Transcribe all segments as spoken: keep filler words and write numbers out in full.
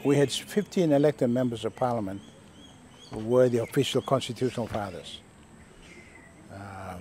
We had fifteen elected members of parliament who were the official constitutional fathers. Uh,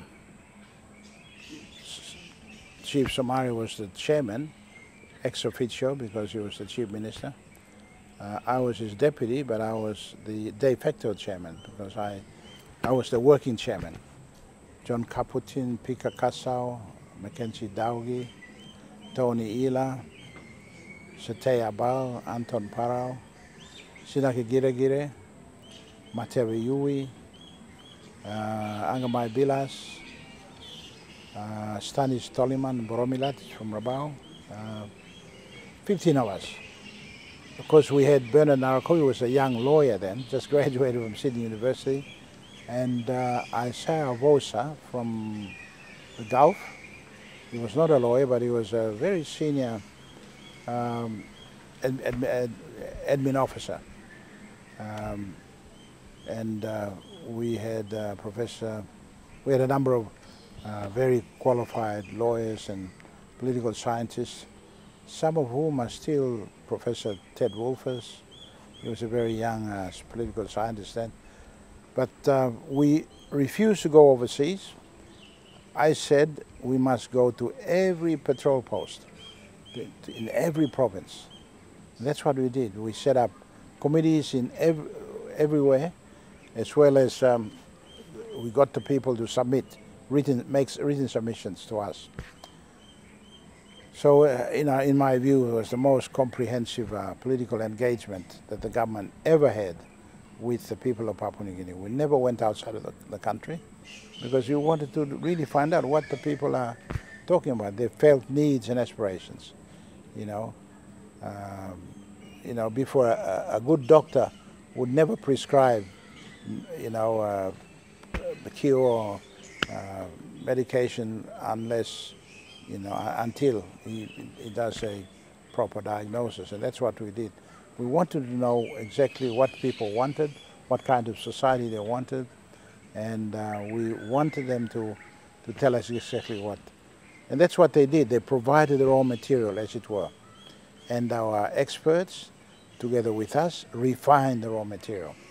Chief Somari was the chairman, ex officio, because he was the chief minister. Uh, I was his deputy, but I was the de facto chairman because I, I was the working chairman. John Caputin, Pika Kasau, Mackenzie Daugi, Tony Ila, Satay Abal, Anton Parao, Sinaki Giragire, Matevi Yui, uh, Angamai Bilas, uh, Stanis Toliman Boromilat from Rabau, uh, fifteen of us. Of course, we had Bernard Narakowi, who was a young lawyer then, just graduated from Sydney University, and uh, Isaiah Vosa from the Gulf. He was not a lawyer, but he was a very senior um, ad, ad, ad, admin officer. Um, and uh, we had uh, Professor, we had a number of uh, very qualified lawyers and political scientists, some of whom are still Professor Ted Wolfers. He was a very young uh, political scientist then. But uh, we refused to go overseas. I said we must go to every patrol post in every province. And that's what we did. We set up committees in ev everywhere, as well as um, we got the people to submit, written, makes written submissions to us. So, uh, in, our, in my view, it was the most comprehensive uh, political engagement that the government ever had with the people of Papua New Guinea. We never went outside of the, the country because we wanted to really find out what the people are talking about. They felt needs and aspirations, you know. Um, you know, before a, a good doctor would never prescribe, you know, uh, the cure or uh, medication unless, you know, until he, he does a proper diagnosis, and that's what we did. We wanted to know exactly what people wanted, what kind of society they wanted, and uh, we wanted them to, to tell us exactly what. And that's what they did. They provided the raw material, as it were. And our experts, together with us, refined the raw material.